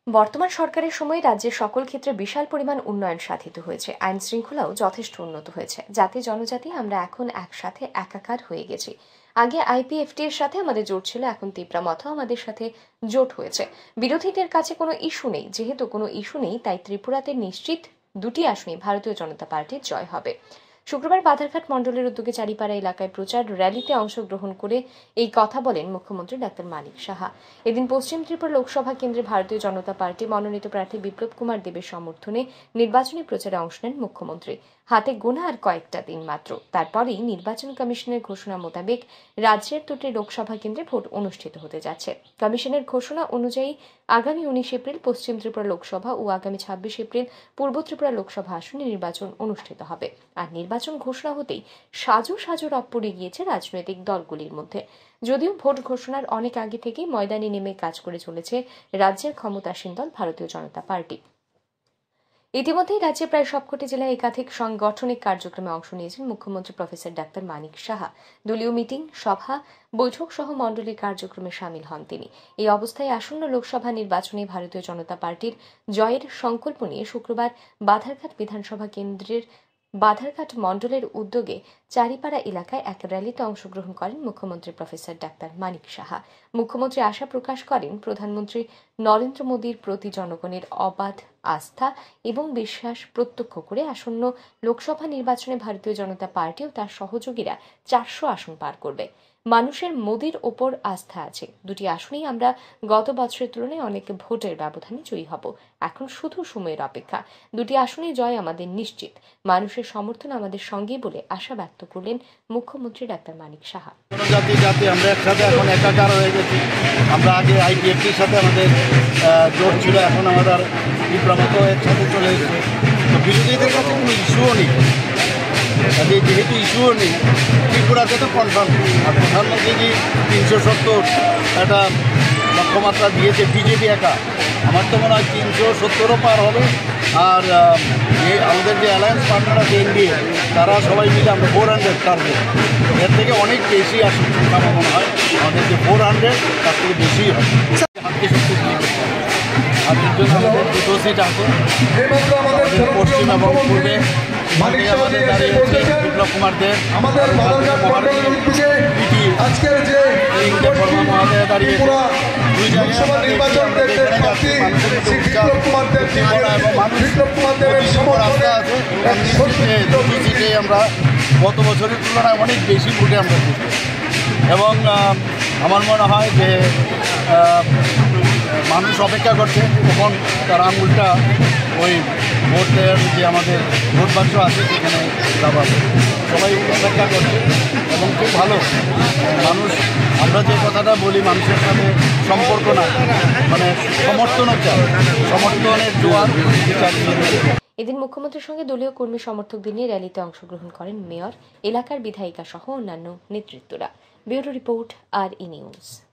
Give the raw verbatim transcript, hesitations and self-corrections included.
বর্তমান সরকারের সময় রাজ্যের সকল ক্ষেত্রে বিশাল পরিমাণ উন্নয়ন সাধিত হয়েছে। আইন শৃঙ্খলাও যথেষ্ট উন্নত হয়েছে। জাতি জনজাতি আমরা এখন একসাথে একাকার হয়ে গেছি। আগে আইপিএফটি এর সাথে আমাদের জোট ছিল, এখন ত্রিপুরা আমাদের সাথে জোট হয়েছে। বিরোধীদের কাছে কোনো ইস্যু নেই। যেহেতু কোনো ইস্যু নেই, তাই ত্রিপুরাতে নিশ্চিত দুটি আসনে ভারতীয় জনতা পার্টির জয় হবে। শুক্রবার বাধারঘাট মণ্ডলের উদ্যোগে চারিপাড়া এলাকায় প্রচার র্যালিতে অংশগ্রহণ করে এই কথা বলেন মুখ্যমন্ত্রী ডাক্তার মানিক সাহা। এদিন পশ্চিম ত্রিপুরা লোকসভা কেন্দ্রে ভারতীয় জনতা পার্টি মনোনীত প্রার্থী বিপ্লব কুমার দেবের সমর্থনে নির্বাচনী প্রচারে অংশ নেন মুখ্যমন্ত্রী। হাতে গোনা আর কয়েকটা দিন মাত্র, তারপরেই নির্বাচন কমিশনের ঘোষণা মোতাবেক রাজ্যের দুটি লোকসভা কেন্দ্রে ভোট অনুষ্ঠিত হতে যাচ্ছে। কমিশনের ঘোষণা অনুযায়ী আগামী উনিশ এপ্রিল পশ্চিম ত্রিপুরা লোকসভা ও আগামী ছাব্বিশ এপ্রিল পূর্ব ত্রিপুরা লোকসভা আসনে নির্বাচন অনুষ্ঠিত হবে। আর নির্বাচন ঘোষণা হতেই সাজো সাজো রব পড়ে গিয়েছে রাজনৈতিক দলগুলির মধ্যে। যদিও ভোট ঘোষণার অনেক আগে থেকেই ময়দানে নেমে কাজ করে চলেছে রাজ্যের ক্ষমতাসীন দল ভারতীয় জনতা পার্টি। ইতিমধ্যেই রাজ্যের প্রায় সবকটি জেলায় একাধিক সাংগঠনিক কার্যক্রমে অংশ নিয়েছেন মুখ্যমন্ত্রী প্রফেসর ডাক্তার মানিক সাহা। দলীয় মিটিং, সভা, বৈঠক সহ মণ্ডলীর কার্যক্রমে সামিল হন তিনি। এই অবস্থায় আসন্ন লোকসভা নির্বাচনে ভারতীয় জনতা পার্টির জয়ের সংকল্প নিয়ে শুক্রবার বাধারঘাট বিধানসভা কেন্দ্রের বাধারঘাট মণ্ডলের উদ্যোগে চারিপাড়া এলাকায় এক র্যালিতে অংশগ্রহণ করেন মুখ্যমন্ত্রী প্রফেসর ডাক্তার মানিক সাহা। মুখ্যমন্ত্রী আশা প্রকাশ করেন প্রধানমন্ত্রী নরেন্দ্র মোদীর প্রতি জনগণের অবাধ আস্থা এবং বিশ্বাস প্রত্যক্ষ করে আসন্ন লোকসভা নির্বাচনে ভারতীয় জনতা পার্টি ও তার সহযোগীরা চারশো আসন পার করবে। মানুষের মোদীর ওপর আস্থা আছে। দুটি আসনেই আমরা গত বছরের তুলনায় অনেক ভোটের ব্যবধানে জয়ী হব। এখন শুধু সময়ের অপেক্ষা। দুটি আসনে জয় আমাদের নিশ্চিত। মানুষের সমর্থন আমাদের সঙ্গে বলে আশা ব্যক্ত করলেন মুখ্যমন্ত্রী ডাক্তার মানিক সাহা। জাতি জাতি আমরা একসাথে এখন একাকার হয়ে গেছি। আমরা আগে আইপিএফটির সাথে আমাদের জোট ছিল, এখন আমাদের বিপ্লবত একসাথে চলে এসেছে। তো বিরোধীদের কাছে কোনো ইস্যুও নেই। যেহেতু ইস্যুও নেই, ত্রিপুরাকে তো কনফার্ম। আর প্রধানমন্ত্রীজি তিনশো সত্তর একটা লক্ষ্যমাত্রা দিয়েছে বিজেপি একা। আমার তো মনে হয় তিনশো সত্তরও পার হবে। আর আমাদের যে অ্যালায়েন্স পার্টনার আছে এনডিএ, তারা সবাই মিলে আমরা ফোর হান্ড্রেড টার্গেট, এর থেকে অনেক বেশি আসবে আমার মনে হয়। আমাদের যে ফোর হান্ড্রেড তার থেকে বেশি হবে। হাতকে শক্তিশালী করতে হবে। আর এর জন্য আমাদের দুটো সিট আছে পশ্চিম এবং পূর্বে। আমাদের দাঁড়িয়েছে বিপ্লব কুমার দেব, আমাদের মহাদয় দাঁড়িয়েছে। দুই জায়গায় সিটে আমরা গত বছরের তুলনায় অনেক বেশি ভোটে আমরা জিতব। এবং আমার মনে হয় যে মানুষ অপেক্ষা করছে কখন তার আঙুলটা ওই ভোটের যে আমাদের ভোট বাক্স আছে সেখানে দাবাবে। সবাই অপেক্ষা করছে এবং খুব ভালো মানুষ। আমরা যে কথাটা বলি মানুষের সাথে সম্পর্ক না, মানে সমর্থনও চাই, সমর্থনের জোয়ার চালিয়ে। এদিন মুখ্যমন্ত্রীর সঙ্গে দলীয় কর্মী সমর্থকদের নিয়ে র্যালিতে অংশগ্রহণ করেন মেয়র, এলাকার বিধায়িকা সহ অন্যান্য নেতৃত্বরা। Bureau report, R E news.